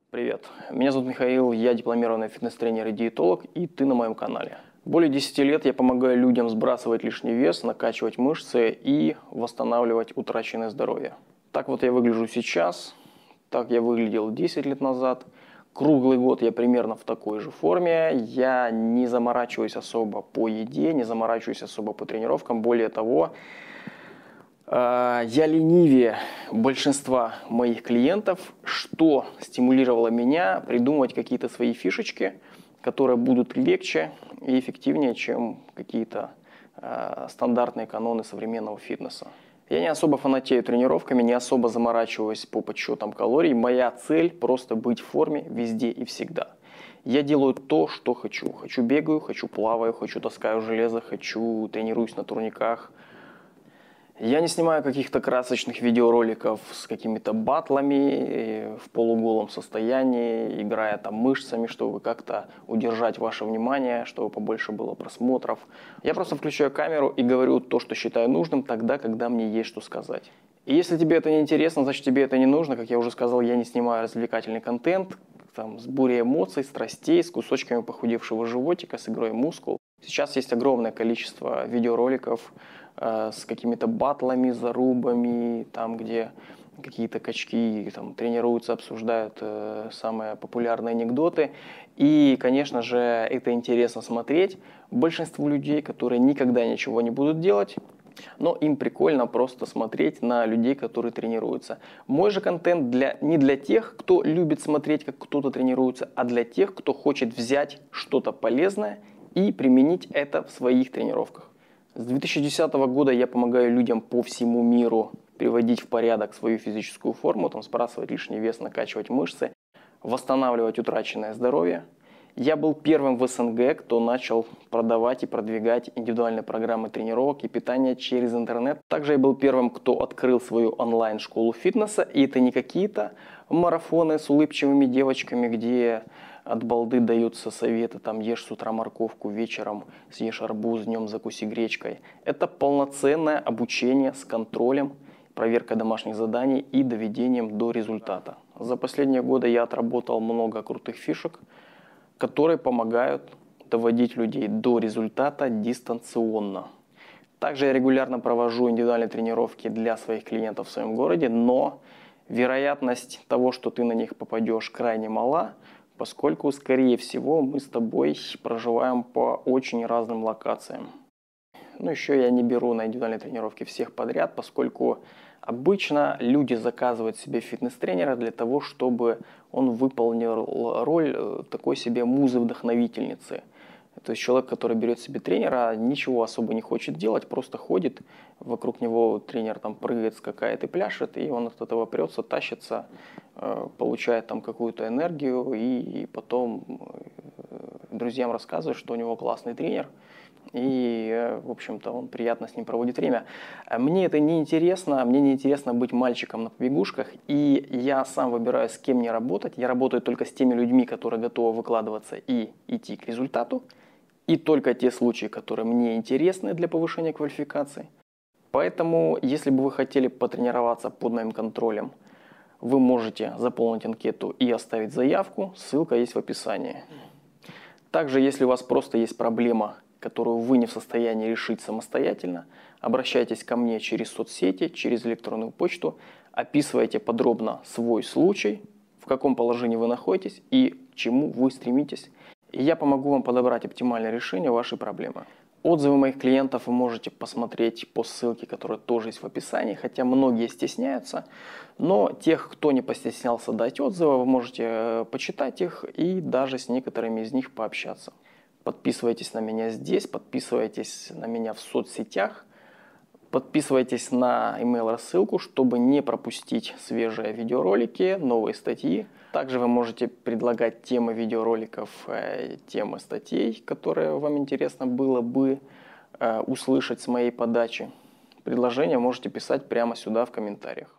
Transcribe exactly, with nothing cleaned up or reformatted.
Привет, меня зовут Михаил, я дипломированный фитнес-тренер и диетолог, и ты на моем канале. Более десяти лет я помогаю людям сбрасывать лишний вес, накачивать мышцы и восстанавливать утраченное здоровье. Так вот я выгляжу сейчас, так я выглядел десять лет назад. Круглый год я примерно в такой же форме, я не заморачиваюсь особо по еде, не заморачиваюсь особо по тренировкам, более того, я ленивее большинства моих клиентов, что стимулировало меня придумывать какие-то свои фишечки, которые будут легче и эффективнее, чем какие-то э, стандартные каноны современного фитнеса. Я не особо фанатею тренировками, не особо заморачиваюсь по подсчетам калорий. Моя цель просто быть в форме везде и всегда. Я делаю то, что хочу. Хочу бегаю, хочу плаваю, хочу таскаю железо, хочу тренируюсь на турниках. Я не снимаю каких-то красочных видеороликов с какими-то батлами в полуголом состоянии, играя там мышцами, чтобы как-то удержать ваше внимание, чтобы побольше было просмотров. Я просто включаю камеру и говорю то, что считаю нужным тогда, когда мне есть что сказать. И если тебе это не интересно, значит тебе это не нужно. Как я уже сказал, я не снимаю развлекательный контент, там, с бурей эмоций, страстей, с кусочками похудевшего животика, с игрой мускул. Сейчас есть огромное количество видеороликов э, с какими-то батлами, зарубами, там, где какие-то качки там, тренируются, обсуждают э, самые популярные анекдоты. И, конечно же, это интересно смотреть большинству людей, которые никогда ничего не будут делать. Но им прикольно просто смотреть на людей, которые тренируются. Мой же контент для, не для тех, кто любит смотреть, как кто-то тренируется, а для тех, кто хочет взять что-то полезное и применить это в своих тренировках. С две тысячи десятого года я помогаю людям по всему миру приводить в порядок свою физическую форму, там, сбрасывать лишний вес, накачивать мышцы, восстанавливать утраченное здоровье. Я был первым в СНГ, кто начал продавать и продвигать индивидуальные программы тренировок и питания через интернет. Также я был первым, кто открыл свою онлайн-школу фитнеса. И это не какие-то марафоны с улыбчивыми девочками, где от балды даются советы, там ешь с утра морковку, вечером съешь арбуз, днем закуси гречкой. Это полноценное обучение с контролем, проверка домашних заданий и доведением до результата. За последние годы я отработал много крутых фишек, которые помогают доводить людей до результата дистанционно. Также я регулярно провожу индивидуальные тренировки для своих клиентов в своем городе, но вероятность того, что ты на них попадешь, крайне мала, поскольку, скорее всего, мы с тобой проживаем по очень разным локациям. Ну, еще я не беру на индивидуальные тренировки всех подряд, поскольку обычно люди заказывают себе фитнес-тренера для того, чтобы он выполнил роль такой себе музы-вдохновительницы. То есть человек, который берет себе тренера, ничего особо не хочет делать, просто ходит, вокруг него тренер там прыгает, скакает и пляшет, и он от этого прется, тащится, получает там какую-то энергию, и потом друзьям рассказывает, что у него классный тренер, и, в общем-то, он приятно с ним проводит время. Мне это не интересно, мне не интересно быть мальчиком на побегушках, и я сам выбираю, с кем мне работать. Я работаю только с теми людьми, которые готовы выкладываться и идти к результату, и только те случаи, которые мне интересны для повышения квалификации. Поэтому, если бы вы хотели потренироваться под моим контролем, вы можете заполнить анкету и оставить заявку, ссылка есть в описании. Также, если у вас просто есть проблема, которую вы не в состоянии решить самостоятельно, обращайтесь ко мне через соцсети, через электронную почту, описывайте подробно свой случай, в каком положении вы находитесь и к чему вы стремитесь. И я помогу вам подобрать оптимальное решение вашей проблемы. Отзывы моих клиентов вы можете посмотреть по ссылке, которая тоже есть в описании, хотя многие стесняются, но тех, кто не постеснялся дать отзывы, вы можете почитать их и даже с некоторыми из них пообщаться. Подписывайтесь на меня здесь, подписывайтесь на меня в соцсетях, подписывайтесь на email-рассылку, чтобы не пропустить свежие видеоролики, новые статьи. Также вы можете предлагать темы видеороликов, темы статей, которые вам интересно было бы услышать с моей подачи. Предложения можете писать прямо сюда в комментариях.